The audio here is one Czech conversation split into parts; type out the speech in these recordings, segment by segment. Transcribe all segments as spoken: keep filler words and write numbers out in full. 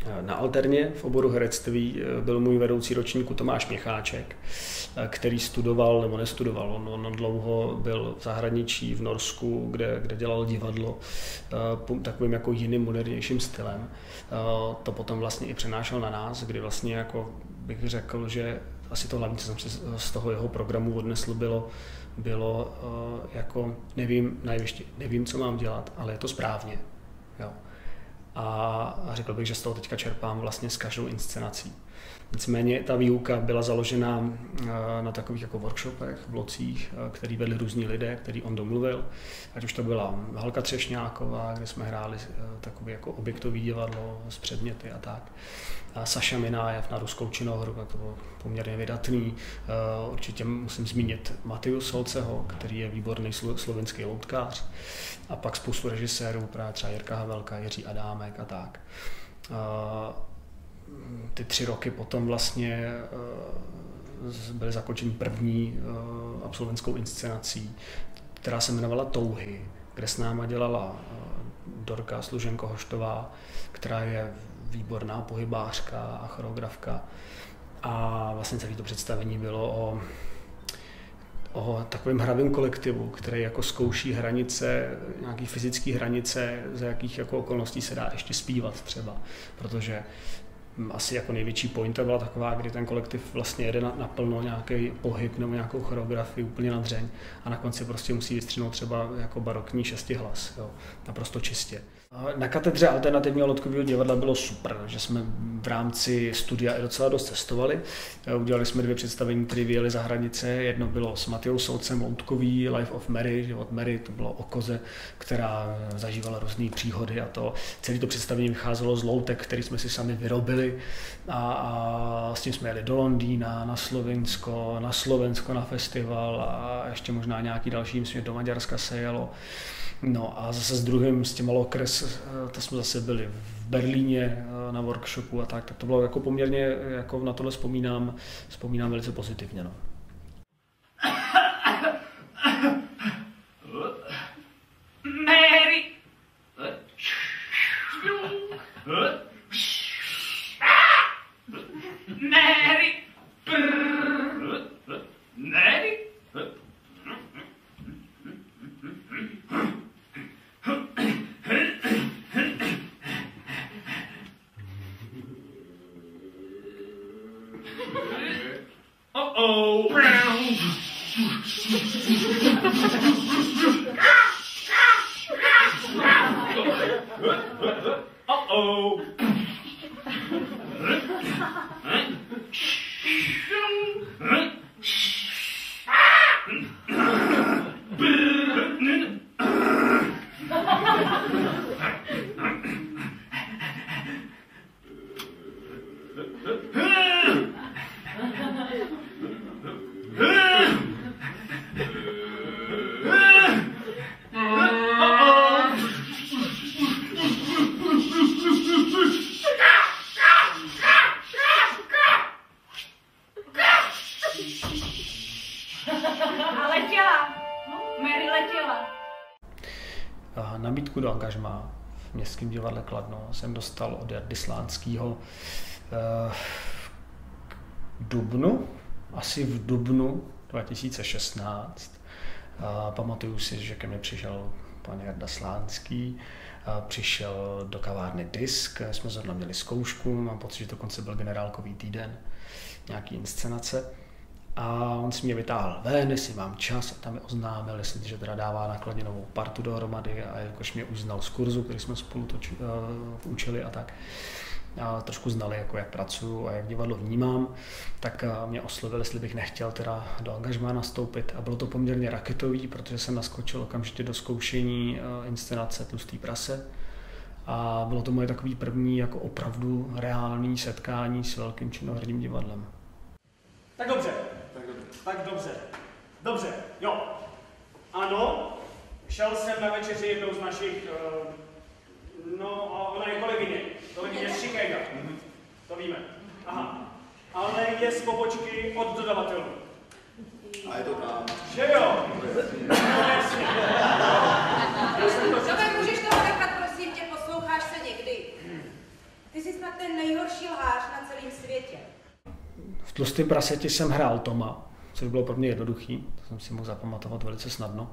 Na alterně v oboru herectví byl můj vedoucí ročníku Tomáš Měcháček, který studoval nebo nestudoval. On, on dlouho byl v zahraničí, v Norsku, kde, kde dělal divadlo takovým jako jiným, modernějším stylem. To potom vlastně i přenášel na nás, kdy vlastně jako bych řekl, že asi to hlavní, co jsem si z toho jeho programu odnesl, bylo, bylo jako nevím, najvyště, nevím, co mám dělat, ale je to správně. Jo. A řekl bych, že z toho teďka čerpám vlastně s každou inscenací. Nicméně ta výuka byla založena na takových jako workshopech, blocích, který vedli různí lidé, který on domluvil. Ať už to byla Halka Třešňáková, kde jsme hráli takové jako objektový divadlo s předměty a tak. A Saša Minájev na ruskou činohru, to bylo poměrně vydatný. Určitě musím zmínit Matiu Solceho, který je výborný slovenský loutkář. A pak spoustu režisérů, právě třeba Jirka Havelka, Jiří Adámek a tak. Ty tři roky potom vlastně byly zakončeny první absolventskou inscenací, která se jmenovala Touhy, kde s náma dělala Dorka Služenko-Hoštová, která je výborná pohybářka a choreografka. A vlastně celé to představení bylo o, o takovém hravém kolektivu, který jako zkouší hranice, nějaký fyzické hranice, za jakých jako okolností se dá ještě zpívat třeba, protože asi jako největší pointa byla taková, kdy ten kolektiv vlastně jede naplno nějaký pohyb nebo nějakou choreografii úplně na dřeň a na konci prostě musí vystřihnout třeba jako barokní šestihlas, jo, naprosto čistě. Na katedře alternativního loutkového divadla bylo super, že jsme v rámci studia i docela dost cestovali. Udělali jsme dvě představení, které vyjeli za hranice. Jedno bylo s Matějou Solcem loutkový Life of Mary, život Mary, to bylo o koze, která zažívala různé příhody a to. Celé to představení vycházelo z loutek, které jsme si sami vyrobili a, a s tím jsme jeli do Londýna, na Slovinsko, na Slovensko na festival a ještě možná nějaký další, myslím, do Maďarska se jelo. No a zase s druhým, s těma Lokres, to jsme zase byli v Berlíně na workshopu a tak, tak to bylo jako poměrně, jako na tohle vzpomínám, vzpomínám velice pozitivně. No. Mary! Mary! Mary! Uh-oh! Uh-oh! Nabídku do angažmá v Městském divadle Kladno jsem dostal od Jardy Slánského v dubnu, asi v dubnu dva tisíce šestnáct. Pamatuju si, že ke mně přišel pan Jarda Slánský, přišel do kavárny Disk, jsme zrovna měli zkoušku, mám pocit, že dokonce byl generálkový týden, nějaký inscenace. A on si mě vytáhl ven, jestli mám čas, a tam mi oznámil, jestli že teda dává na Kladně novou partu dohromady a jakož mě už znal z kurzu, který jsme spolu toči, uh, učili a tak. A trošku znali, jako jak pracuju a jak divadlo vnímám, tak uh, mě oslovil, jestli bych nechtěl teda do angažmá nastoupit. A bylo to poměrně raketový, protože jsem naskočil okamžitě do zkoušení uh, inscenace Tlustý prase. A bylo to moje takový první jako opravdu reální setkání s velkým činoherním divadlem. Tak dobře. Tak dobře. Dobře, jo. Ano, šel jsem na večeři jednou z našich, uh, no a ona je kolegyně, kolegyně z Chicaga, to víme. Aha, ale je z pobočky od dodavatelů. A je to tam. Že jo? No jasně. Tome, můžeš toho nechat, prosím tě, posloucháš se někdy? Ty jsi snad ten nejhorší lhář na celém světě. V Tlustém praseti jsem hrál Toma, což bylo pro mě jednoduchý, to jsem si mohl zapamatovat velice snadno.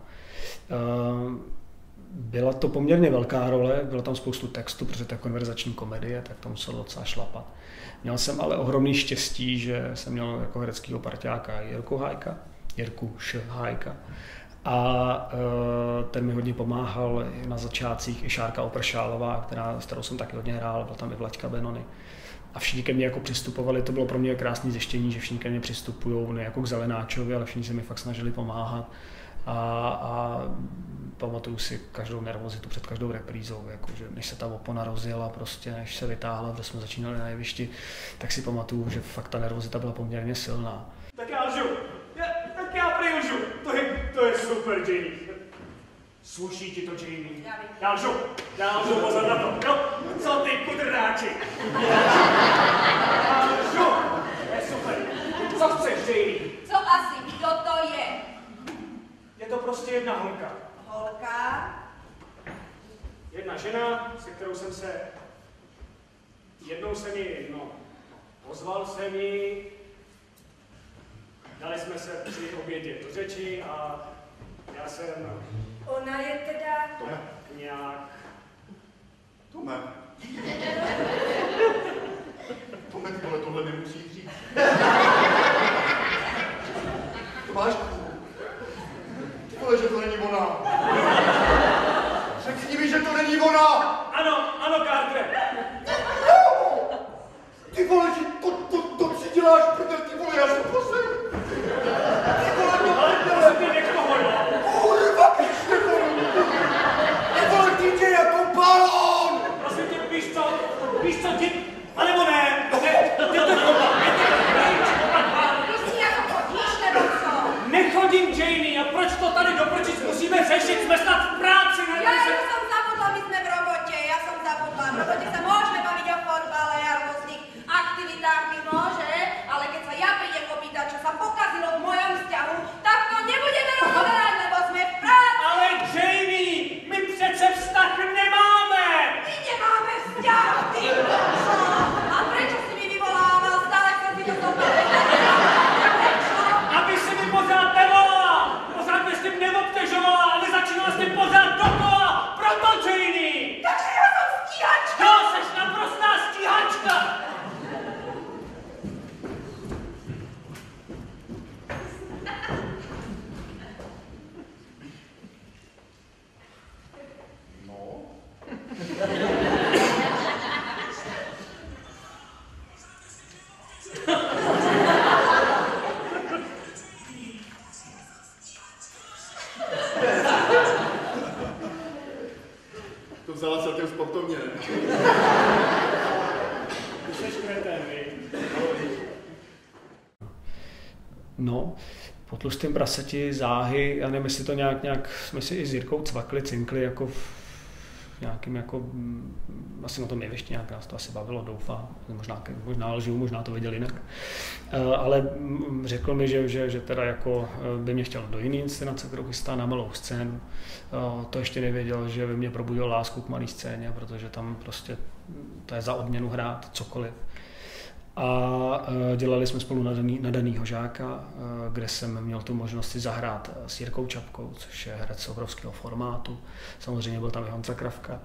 Byla to poměrně velká role, bylo tam spoustu textu, protože to je konverzační komedie, tak to muselo docela šlapat. Měl jsem ale ohromný štěstí, že jsem měl jako hereckýho parťáka Jirku Hájka, Jirku Š. Hájka. A uh, ten mi hodně pomáhal na začátcích i Šárka Opršálová, která, s kterou jsem taky hodně hrál, byl tam i Vlaďka Benony. A všichni ke mně jako přistupovali, to bylo pro mě krásné zjištění, že všichni ke mně přistupují ne jako k Zelenáčovi, ale všichni se mi fakt snažili pomáhat. A, a pamatuju si každou nervozitu před každou reprízou, jako, že než se ta opona rozjela, prostě, než se vytáhla, protože jsme začínali na jevišti, tak si pamatuju, že fakt ta nervozita byla poměrně silná. Tak já lžu, já, tak já prý lžu, to je, to je super, Jamie. Sluší ti to, Jamie? Já vím. Já lžu, já lžu, pozor na to, jo? Co ty kudrnáči? Já lžu, to je super. Co chceš, Jamie? Co asi? Kdo to je? Je to prostě jedna holka. Holka? Jedna žena, se kterou jsem se... Jednou jsem ji, no, pozval jsem ji, dali jsme se při obědě do řeči a já jsem... Ona je teda... Tome. Nějak... Tome. Tome, ty vole, tohle nemusíš říct. Tomášku. Ty vole, že to není ona. Řekni mi, že to není ona. Ano, ano, Carter. Ty vole, že to, to, to si děláš, protože ty vole, já jsem poslední. Ty vole, to Ale prosím tě, nech toho, jo. kurva, píšte to. Ty vole, ty tě jako balón. Prosím tě, víš co? Víš co, ti... A nebo ne? Ne, ty to kopa, Ty si jako chodíš, nebo co? nechodím, Janie, a proč to tady dopročit musíme řešit? Jsme snad v práci, ne? Já jenom jsem zabudla, my jsme v robotě, já jsem zabudla. V robotě se môžeme baviť o fotbale a rôznych aktivitách, my môže, ale keď sa ja prídem opýtať, čo sa pokazilo v mojom vzťahu, tak to nebudeme rozoberať, lebo sme v práci. Ale Janie, my přece vztah nemáme! My nemáme vzťah, ty čo? A prečo si mi vyvolával? Stále chcem si to zopakovať. Prečo? Aby si mi pořád nevolala! Pořád mě s tím neobtěžovala, ale začínala s tím pořád dokola! Proto, Janie! Takže ja som stíhačka! Jo, seš naprostá stíhačka! No. To vzala celkem sportovně, ne? Ty seš kretén, vy. No, po Tlustém praseti záhy, já nevím, jestli to nějak, nějak jsme si i s Jirkou cvakli, cinkli jako v nějakým jako, mm, asi na tom jevišti nějak nás to asi bavilo, doufám, možná, možná lžu, možná to viděl jinak, uh, ale mm, řekl mi, že, že, že teda jako by mě chtěl do jiné inscenace, kterou chystá na malou scénu. Uh, to ještě nevěděl, že by mě probudil lásku k malé scéně, protože tam prostě to je za odměnu hrát cokoliv. A dělali jsme spolu nadaný, nadanýho žáka, kde jsem měl tu možnost si zahrát s Jirkou Čapkou, což je herec obrovského formátu. Samozřejmě byl tam i Honza Kravka,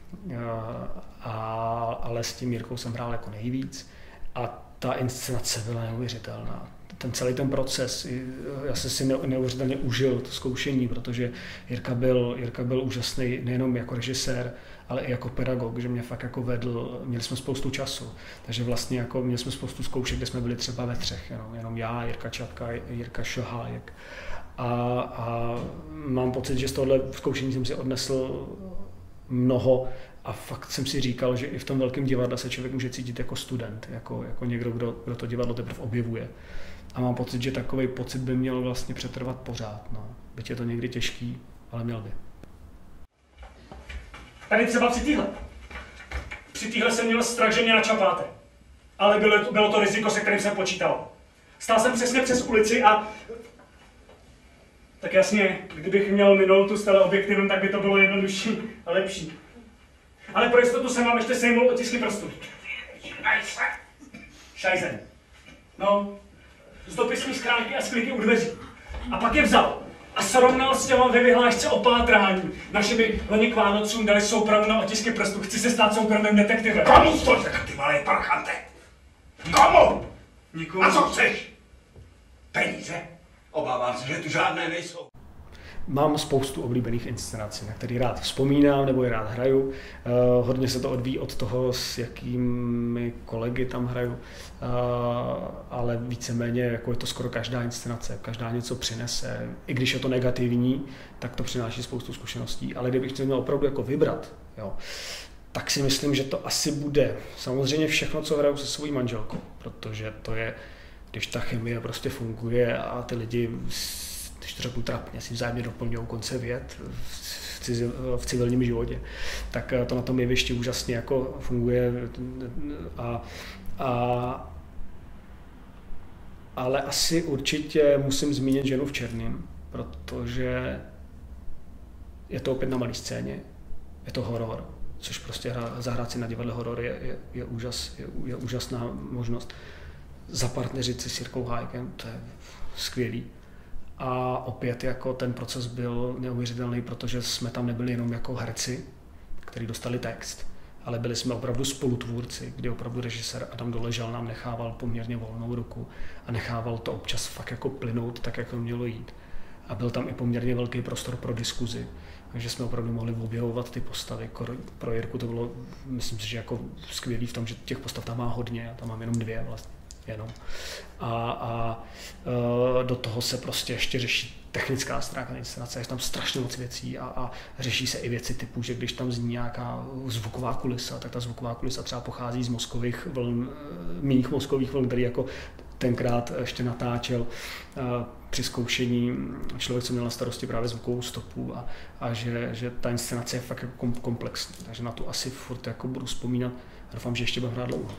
a, ale s tím Jirkou jsem hrál jako nejvíc. A ta inscenace byla neuvěřitelná. Ten celý ten proces, já jsem si neuvěřitelně užil to zkoušení, protože Jirka byl, Jirka byl úžasný nejenom jako režisér, ale i jako pedagog, že mě fakt jako vedl, měli jsme spoustu času, takže vlastně jako měli jsme spoustu zkoušek, kde jsme byli třeba ve třech, jenom, jenom já, Jirka Čapka, Jirka Šohájek. A, a mám pocit, že z tohohle zkoušení jsem si odnesl mnoho a fakt jsem si říkal, že i v tom velkém divadle se člověk může cítit jako student, jako, jako někdo, kdo, kdo to divadlo teprve objevuje. A mám pocit, že takový pocit by měl vlastně přetrvat pořád. No. Byť je to někdy těžký, ale měl by. Tady třeba při téhle. Při téhle jsem měl strach, že mě načapáte. Ale bylo, bylo to riziko, se kterým jsem počítal. Stál jsem přesně přes ulici a... Tak jasně, kdybych měl minul tu s teleobjektivem, tak by to bylo jednodušší a lepší. Ale pro jistotu jsem vám ještě sejmul otisky prstů. Šajzen. No, z dopisní schránky a skliky u dveří. A pak je vzal a srovnal s těma ve vyhlášce o pátrání. Naši by loni k Vánocům dali soupravu na otisky prstů. Chci se stát soukromým detektivem. Komu stojíš, ty malé parchante? Komu? Nikomu. A co chceš? Peníze? Obávám se, že tu žádné nejsou. Mám spoustu oblíbených inscenací, na které rád vzpomínám nebo je rád hraju. Uh, hodně se to odvíjí od toho, s jakými kolegy tam hraju, uh, ale víceméně jako je to skoro každá inscenace, každá něco přinese. I když je to negativní, tak to přináší spoustu zkušeností, ale kdybych to měl opravdu jako vybrat, jo, tak si myslím, že to asi bude samozřejmě všechno, co hraju se svojí manželkou, protože to je, když ta chemie prostě funguje a ty lidi, když to řeknu trapně, si vzájemně doplňují konce vět v, cizi, v civilním životě, tak to na tom jevišti úžasně jako funguje. A, a, ale asi určitě musím zmínit Ženu v černém, protože je to opět na malé scéně, je to horor, což prostě hra, zahrát si na divadle horor je, je, je, úžas, je, je úžasná možnost. Zapartneřit si s Jirkou Hájkem, to je skvělý. A opět jako ten proces byl neuvěřitelný, protože jsme tam nebyli jenom jako herci, kteří dostali text, ale byli jsme opravdu spolutvůrci, kdy opravdu režisér Adam Doležal nám nechával poměrně volnou ruku a nechával to občas fakt jako plynout tak, jak to mělo jít. A byl tam i poměrně velký prostor pro diskuzi, takže jsme opravdu mohli objevovat ty postavy. Pro Jirku to bylo, myslím si, že jako skvělý v tom, že těch postav tam má hodně, a tam mám jenom dvě vlastně. Jenom. A, a e, do toho se prostě ještě řeší technická stránka inscenace, je tam strašně moc věcí a, a řeší se i věci typu, že když tam zní nějaká zvuková kulisa, tak ta zvuková kulisa třeba pochází z mozkových vln, mých mozkových vln, který jako tenkrát ještě natáčel e, při zkoušení člověk, co měl na starosti právě zvukovou stopu a, a že, že ta inscenace je fakt jako komplexní, takže na to asi furt jako budu vzpomínat a doufám, že ještě budu hrát dlouho.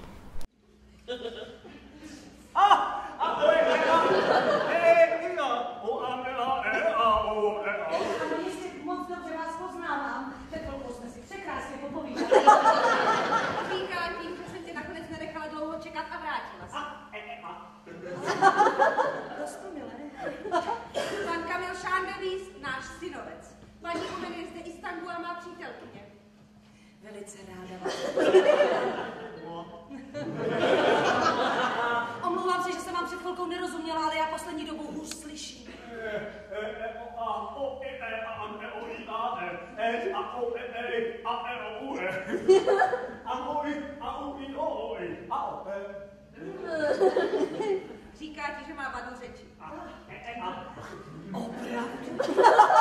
Pan Kamil Šándevíz, náš synovec. Paní Umen je zde Istanbul a má přítelkyně. Velice ráda vás. Omlouvám se, že jsem vám před chvilkou nerozuměla, ale já poslední dobou hůř slyším. Říká ti, že má vadu řeči. Opravdu?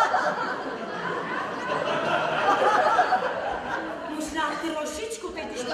Možná trošičku, teď když to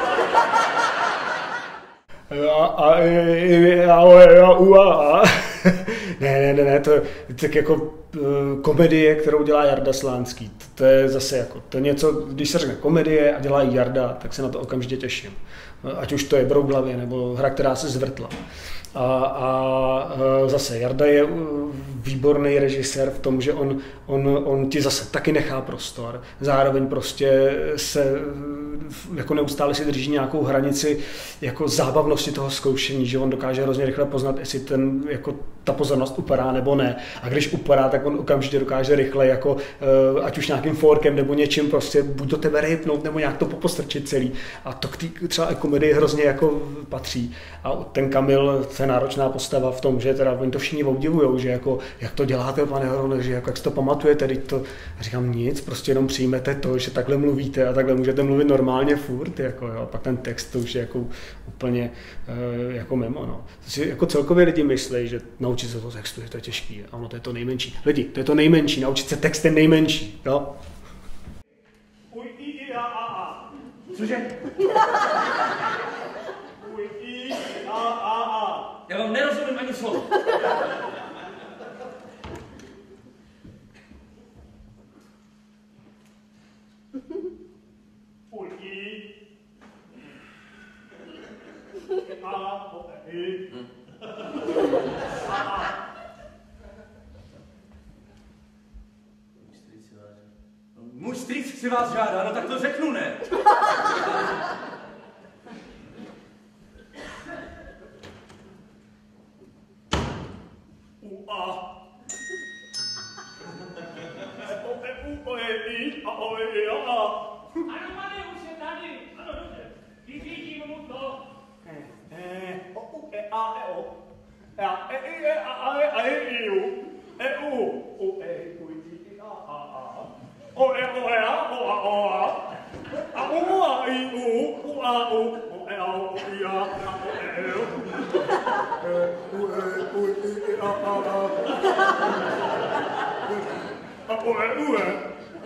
Ne, ne, ne, ne, to je tak jako uh, komedie, kterou dělá Jarda Slánský. To, to je zase jako, to něco, když se řekne komedie a dělá Jarda, tak se na to okamžitě těším. Ať už to je Brouglavě nebo hra, která se zvrtla. A, a zase Jarda je výborný režisér v tom, že on, on, on ti zase taky nechá prostor, zároveň prostě se jako neustále si drží nějakou hranici jako zábavnosti toho zkoušení, že on dokáže hrozně rychle poznat, jestli ten, jako, ta pozornost upadá nebo ne. A když upadá, tak on okamžitě dokáže rychle, jako, ať už nějakým forkem nebo něčím, prostě buď do tebe rejpnout nebo nějak to popostrčit celý. A to k té třeba komedii hrozně jako patří. A ten Kamil, to je náročná postava v tom, že teda oni to všichni obdivujou, že jako, jak to děláte, pane Horone, že jako, jak si to pamatujete, teď to, a říkám nic, prostě jenom přijmete to, že takhle mluvíte a takhle můžete mluvit normálně furt, jako jo, a pak ten text to už je jako úplně uh, jako mimo, no. Si jako celkově lidi myslí, že naučit se to textu, že to je těžký, a ono to je to nejmenší. Lidi, to je to nejmenší, naučit se text je nejmenší, jo. Uj, i, i, a, a, a. Cože? Uj, i, a, a, a. Já vám nerozumím ani slovo. Uj, i, a, o, i, a, a. Můj strýc si vás žádá, no tak to řeknu, ne? a. O, e, u, o, e, i, a, o, e, i, a, a. Ano, pane, už je tady. Ano, dobře. Vyřídím mu to. E, e, o, u, e, a, e, o. E, a, e, i, e, a, a, e, a, e, i, u. E, u, u, e, u, i, i, a, a, a. O, e, o, e, a, o, a, o, a. A, u, a, i, u, u, a, u. O, e, a, o, i, a, a, o, e, u. E, u, e, u, i, i, a, a, a. A, o, e, u, e.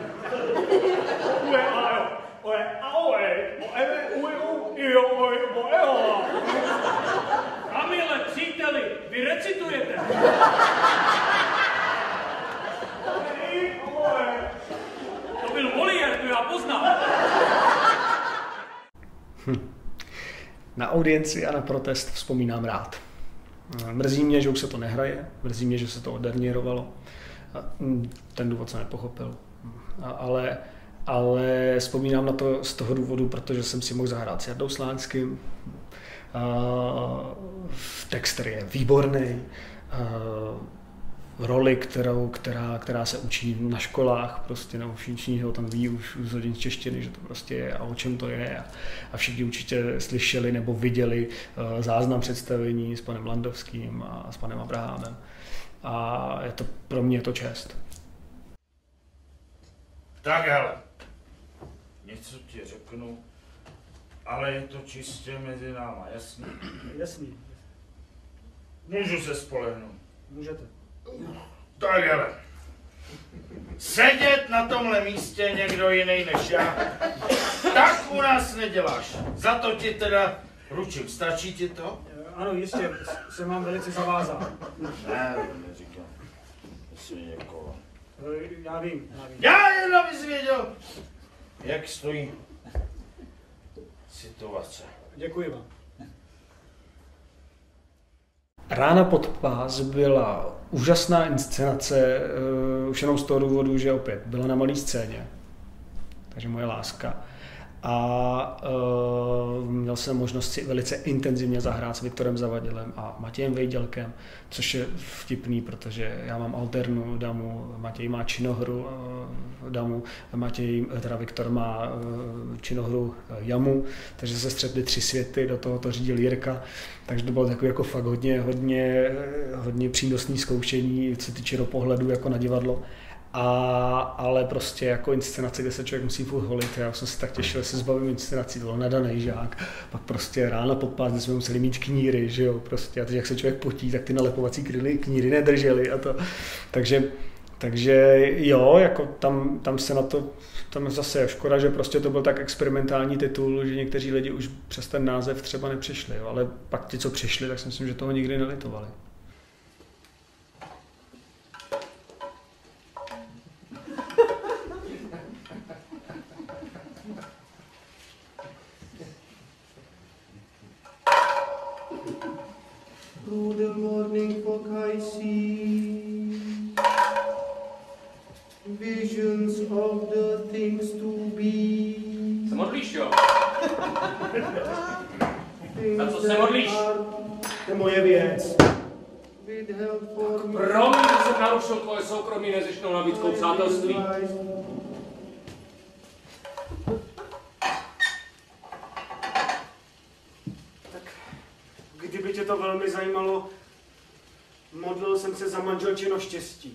O, e, a, e, o, e, a, o, e. O, e, u, u, i, o, i, o, e, a. Kamile, příteli, vy recitujete. To byl Molière, to já poznám. Hm. Na audienci a na protest vzpomínám rád. Mrzí mě, že už se to nehraje, mrzí mě, že se to oddernírovalo. Ten důvod jsem nepochopil. Ale, ale vzpomínám na to z toho důvodu, protože jsem si mohl zahrát s Jardou Slánským. Text, který je výborný. Roli, kterou, která, která se učí na školách, prostě nebo všichni ho tam ví už z hodin češtiny, že to prostě je a o čem to je. A, a všichni určitě slyšeli nebo viděli uh, záznam představení s panem Landovským a s panem Abrahamem. A je to pro mě je to čest. Tak hele, něco ti řeknu, ale je to čistě mezi náma, jasný? Jasný. Můžu se spolehnout. Můžete. Tak hele, sedět na tomhle místě někdo jiný než já, tak u nás neděláš. Za to ti teda ručím. Stačí ti to? Ano, jistě, se mám velice zavázat. Ne, neříkám. Jestli někoho. Já vím, já vím. Já jen abys věděl, jak stojí situace. Děkuji vám. Rána pod pás byla úžasná inscenace, uh, už jenom z toho důvodu, že opět byla na malé scéně, takže moje láska. A uh, měl jsem možnost si velice intenzivně zahrát s Viktorem Zavadilem a Matějem Vejdělkem, což je vtipný, protože já mám alternu damu, Matěj má činohru uh, damu, Matěj, teda Viktor má uh, činohru jamu, takže se střetly tři světy, do toho to řídil Jirka, takže to bylo takový jako fakt hodně, hodně, hodně přínosný zkoušení, co týče do pohledu jako na divadlo. A, ale prostě jako inscenace, kde se člověk musí furt holit, já jsem se tak těšil, že se zbavím inscenací, to byl nadanej žák, pak prostě ráno pod pás, kde jsme museli mít kníry, že jo, prostě a teď jak se člověk potí, tak ty nalepovací kníry, kníry nedržely a to, takže, takže jo, jako tam, tam se na to, tam zase je škoda, že prostě to byl tak experimentální titul, že někteří lidi už přes ten název třeba nepřišli, jo, ale pak ti, co přišli, tak si myslím, že toho nikdy nelitovali. Through the morning fog I see visions of the things to be. Se modlíš, jo? Na co se modlíš? To je moje věc. Promiň, že jsem narušil tvoje soukromí nezištnou nabídkou přátelství. Kdyby tě to velmi zajímalo, modlil jsem se za manželčino štěstí.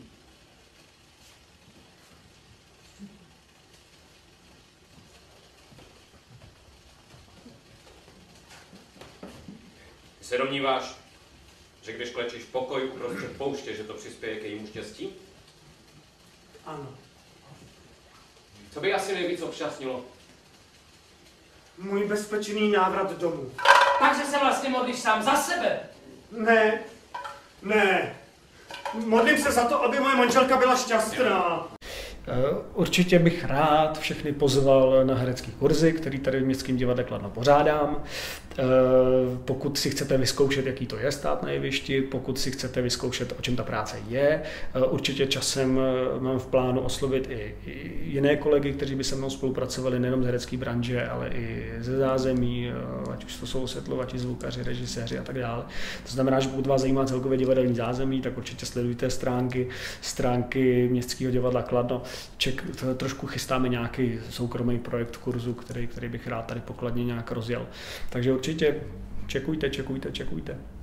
Ty se domníváš, že když klečíš v pokoji uprostřed pouště, že to přispěje k jejímu štěstí? Ano. Co by asi nejvíc obšťastnilo? Můj bezpečný návrat domů. Takže se vlastně modlíš sám za sebe. Ne, ne. Modlím se za to, aby moje manželka byla šťastná. Určitě bych rád všechny pozval na herecký kurzy, který tady v Městském divadle Kladno pořádám. Pokud si chcete vyzkoušet, jaký to je stát na jevišti, pokud si chcete vyzkoušet, o čem ta práce je, určitě časem mám v plánu oslovit i, i jiné kolegy, kteří by se mnou spolupracovali nejenom z herecké branže, ale i ze zázemí, ať už to jsou osvětlovači, zvukaři, režiséři a tak dále. To znamená, že pokud vás zajímá celkově divadelní zázemí, tak určitě sledujte stránky, stránky Městského divadla Kladno. Ček, trošku chystáme nějaký soukromý projekt kurzu, který, který bych rád tady pokladně nějak rozjel. Takže určitě čekujte, čekujte, čekujte.